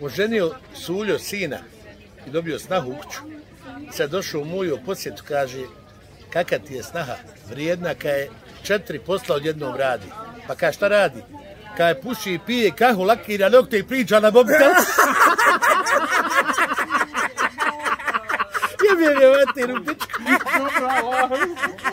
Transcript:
oženio Suljo sina i dobio snahu u kuću. Sad došao u moju posjetu, kaže, kaka ti je snaha, vrijedna, kad je 4 posla odjednom radi. Pa kaže, šta radi? Kad je puši i pije kahu, lakira nokte i priča na mobitel. Jebim je mater u pičku.